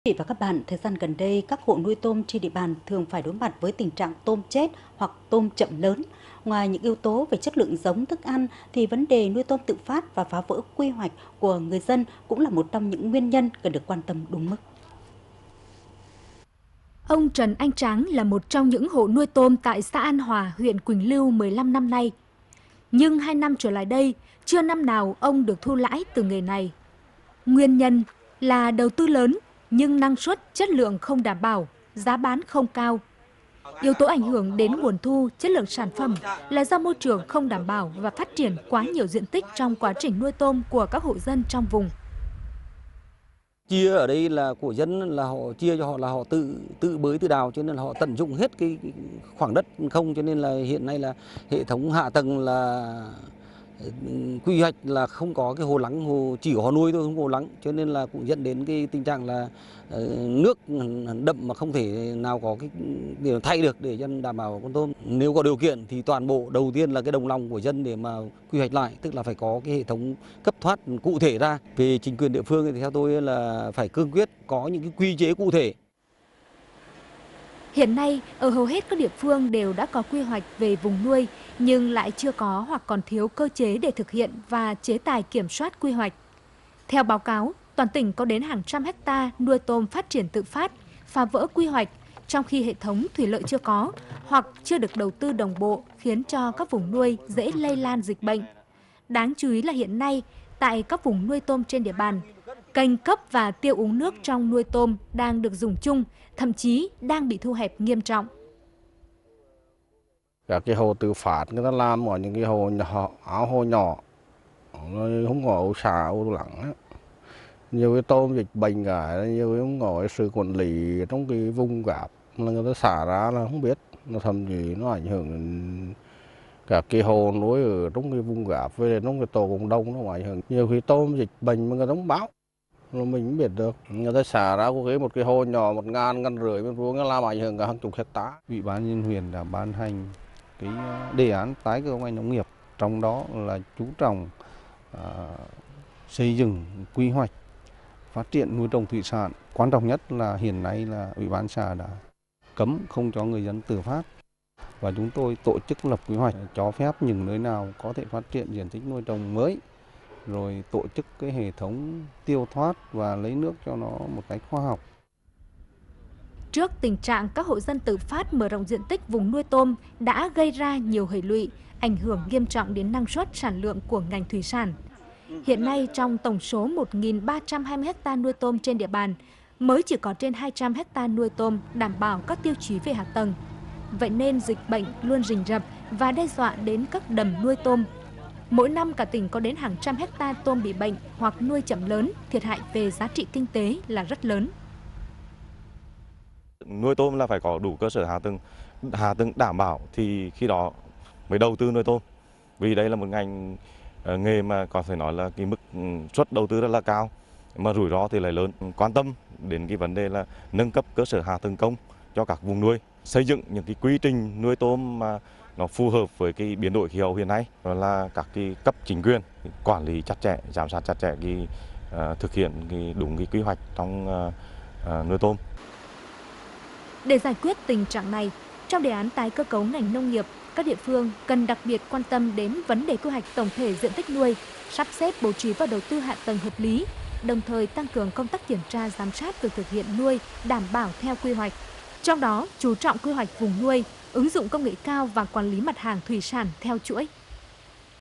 Quý vị và các bạn, thời gian gần đây, các hộ nuôi tôm trên địa bàn thường phải đối mặt với tình trạng tôm chết hoặc tôm chậm lớn. Ngoài những yếu tố về chất lượng giống thức ăn, thì vấn đề nuôi tôm tự phát và phá vỡ quy hoạch của người dân cũng là một trong những nguyên nhân cần được quan tâm đúng mức. Ông Trần Anh Tráng là một trong những hộ nuôi tôm tại xã An Hòa, huyện Quỳnh Lưu 15 năm nay. Nhưng 2 năm trở lại đây, chưa năm nào ông được thu lãi từ nghề này. Nguyên nhân là đầu tư lớn nhưng năng suất, chất lượng không đảm bảo, giá bán không cao. Yếu tố ảnh hưởng đến nguồn thu, chất lượng sản phẩm là do môi trường không đảm bảo và phát triển quá nhiều diện tích trong quá trình nuôi tôm của các hộ dân trong vùng. Chia ở đây là của dân, là họ chia cho họ là họ tự bới tự đào, cho nên là họ tận dụng hết cái khoảng đất không, cho nên là hiện nay là hệ thống hạ tầng là quy hoạch là không có cái hồ lắng, chỉ có hồ nuôi thôi, không có hồ lắng, cho nên là cũng dẫn đến cái tình trạng là nước đậm mà không thể nào có cái để thay được để dân đảm bảo con tôm. Nếu có điều kiện thì toàn bộ đầu tiên là cái đồng lòng của dân để mà quy hoạch lại, tức là phải có cái hệ thống cấp thoát cụ thể ra. Về chính quyền địa phương thì theo tôi là phải cương quyết có những cái quy chế cụ thể. Hiện nay, ở hầu hết các địa phương đều đã có quy hoạch về vùng nuôi, nhưng lại chưa có hoặc còn thiếu cơ chế để thực hiện và chế tài kiểm soát quy hoạch. Theo báo cáo, toàn tỉnh có đến hàng trăm hecta nuôi tôm phát triển tự phát, phá vỡ quy hoạch, trong khi hệ thống thủy lợi chưa có hoặc chưa được đầu tư đồng bộ, khiến cho các vùng nuôi dễ lây lan dịch bệnh. Đáng chú ý là hiện nay, tại các vùng nuôi tôm trên địa bàn, kênh cấp và tiêu úng nước trong nuôi tôm đang được dùng chung, thậm chí đang bị thu hẹp nghiêm trọng. Các cái hồ tự phát người ta làm ở những cái hồ nhỏ, áo hồ nhỏ, không có ổ xả, ổ lắng. Nhiều cái tôm dịch bệnh cả, nhiều cái không có sự quản lý trong cái vùng gạp là người ta xả ra là không biết, nó thậm chí nó ảnh hưởng đến cả cái hồ nuôi ở trong cái vùng gạp với trong cái tổ cộng đồng nó ảnh hưởng. Nhiều khi tôm dịch bệnh mà người ta không báo, rồi mình cũng biết được. Người ta xả ra một cái hồ nhỏ 1.500 mét vuông làm ảnh hưởng cả hàng chục hectare. Ủy ban nhân huyện đã ban hành cái đề án tái cơ cấu ngành nông nghiệp, trong đó là chú trọng xây dựng quy hoạch phát triển nuôi trồng thủy sản. Quan trọng nhất là hiện nay là Ủy ban xã đã cấm không cho người dân tự phát, và chúng tôi tổ chức lập quy hoạch cho phép những nơi nào có thể phát triển diện tích nuôi trồng mới, rồi tổ chức cái hệ thống tiêu thoát và lấy nước cho nó một cách khoa học. Trước tình trạng các hộ dân tự phát mở rộng diện tích vùng nuôi tôm đã gây ra nhiều hệ lụy, ảnh hưởng nghiêm trọng đến năng suất sản lượng của ngành thủy sản. Hiện nay, trong tổng số 1.320 ha nuôi tôm trên địa bàn, mới chỉ có trên 200 ha nuôi tôm đảm bảo các tiêu chí về hạ tầng. Vậy nên dịch bệnh luôn rình rập và đe dọa đến các đầm nuôi tôm. Mỗi năm cả tỉnh có đến hàng trăm hecta tôm bị bệnh hoặc nuôi chậm lớn, thiệt hại về giá trị kinh tế là rất lớn. Nuôi tôm là phải có đủ cơ sở hạ tầng đảm bảo thì khi đó mới đầu tư nuôi tôm. Vì đây là một ngành nghề mà có thể nói là cái mức suất đầu tư rất là cao, mà rủi ro thì lại lớn. Quan tâm đến cái vấn đề là nâng cấp cơ sở hạ tầng công cho các vùng nuôi, xây dựng những cái quy trình nuôi tôm mà nó phù hợp với cái biến đổi khí hậu hiện nay, đó là các cái cấp chính quyền quản lý chặt chẽ, giám sát chặt chẽ thực hiện đúng cái quy hoạch trong nuôi tôm. Để giải quyết tình trạng này, trong đề án tái cơ cấu ngành nông nghiệp, các địa phương cần đặc biệt quan tâm đến vấn đề quy hoạch tổng thể diện tích nuôi, sắp xếp bố trí và đầu tư hạ tầng hợp lý, đồng thời tăng cường công tác kiểm tra giám sát việc thực hiện nuôi đảm bảo theo quy hoạch. Trong đó, chú trọng quy hoạch vùng nuôi, ứng dụng công nghệ cao và quản lý mặt hàng thủy sản theo chuỗi.